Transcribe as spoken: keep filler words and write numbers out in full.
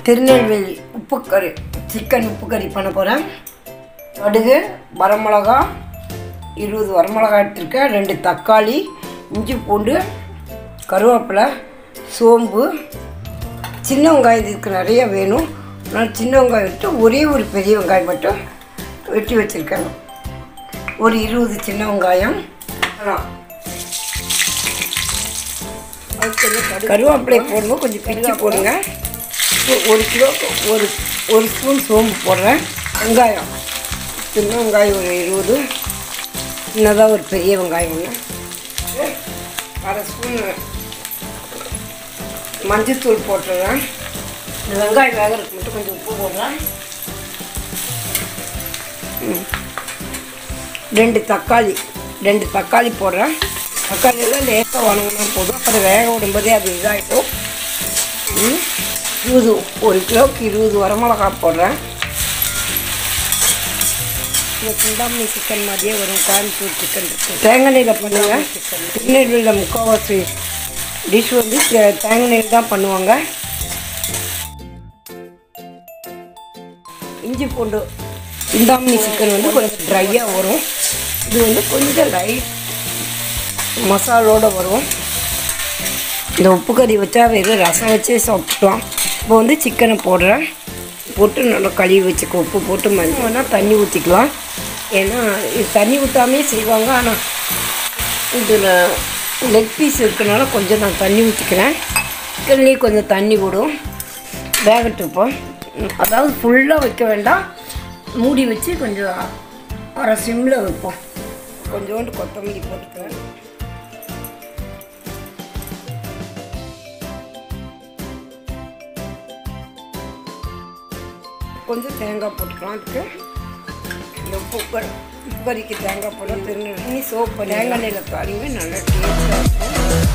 திருநெல்வேலி உப்பு கறி சிக்கன் உப்பு கறி பண்ண போகிறேன். கடுகு, வரமிளகா, இருபது வரமிளகா எடுத்துருக்கேன், ரெண்டு தக்காளி, இஞ்சி பூண்டு, கருவேப்பிலை, சோம்பு, சின்ன வெங்காயம் இதுக்கு நிறைய வேணும். நான் சின்ன வெங்காயம் விட்டு ஒரே ஒரு பெரிய வெங்காயம் மட்டும் வெட்டி வச்சுருக்கேன். ஒரு இருபது சின்ன வெங்காயம். கருவேப்பிலையை போடும்போது கொஞ்சம் பிரித்து போடுங்க. ஒரு கிலோ ஒரு ஒரு ஸ்பூன் சோம்பு போடுறேன். வெங்காயம் சின்ன வெங்காயம் ஒரு இருபது, சின்னதாக ஒரு பெரிய வெங்காயம் ஒன்று, அரை ஸ்பூன் மஞ்சத்தூள் போட்டுறேன். இந்த வெங்காயம் வேகிறதுக்கு மட்டும் கொஞ்சம் உப்பு போடுறேன். ரெண்டு தக்காளி ரெண்டு தக்காளி போடுறேன். தக்காளியெல்லாம் லேசாக வணங்கினா போதும், அப்புறம் வேக விடும்போதே அது இதாகிடும். இருபது ஒரு கிலோவுக்கு இருபது வரமிளகா போடுறேன். இந்த குண்டாமணி சிக்கன் மாதிரியே வரும், கோயம்புத்தூர் சிக்கன் இருக்குது. தேங்காய் நெய்யில் பண்ணுவேன். திருநெல்வேலியில் முக்கால்வாசி டிஷ் வந்து தேங்காய் நெய்யில் தான் பண்ணுவாங்க. இஞ்சி பூண்டு குண்டாமணி சிக்கன் வந்து கொஞ்சம் ட்ரையாக வரும். இது வந்து கொஞ்சம் லைட் மசாலோடு வரும். இந்த உப்பு கறி வச்சா வெறும் ரசம் வச்சே சாப்பிட்டோம். இப்போ வந்து சிக்கனை போடுறேன். போட்டு நல்லா கழுவி வச்சுக்க, உப்பு போட்டு மஞ்சள் வேணால் தண்ணி ஊற்றிக்கலாம். ஏன்னா இது தண்ணி ஊற்றாமே செய்வாங்க. ஆனால் இதில் லெக் பீஸ் இருக்கிறனால கொஞ்சம் நான் தண்ணி ஊற்றிக்கிறேன். சிக்கன்லேயே கொஞ்சம் தண்ணி விடும், வேகட்டுப்போம். அதாவது ஃபுல்லாக வைக்க வேண்டாம், மூடி வச்சு கொஞ்சம் அரை சிம்மில் வைப்போம். கொஞ்சோண்டு கொத்தமல்லி போட்டுக்கிறேன். கொஞ்சம் தேங்காய் போட்டுக்கலாம். அதுக்கு இந்த உப்பு உப்பு கறிக்கு தேங்காய் போட்டு திருநெல்வேலி சோப்பு தேங்காய் நெய்யில் தாளிங்க நல்லா டேஸ்ட்டாக இருக்கும்.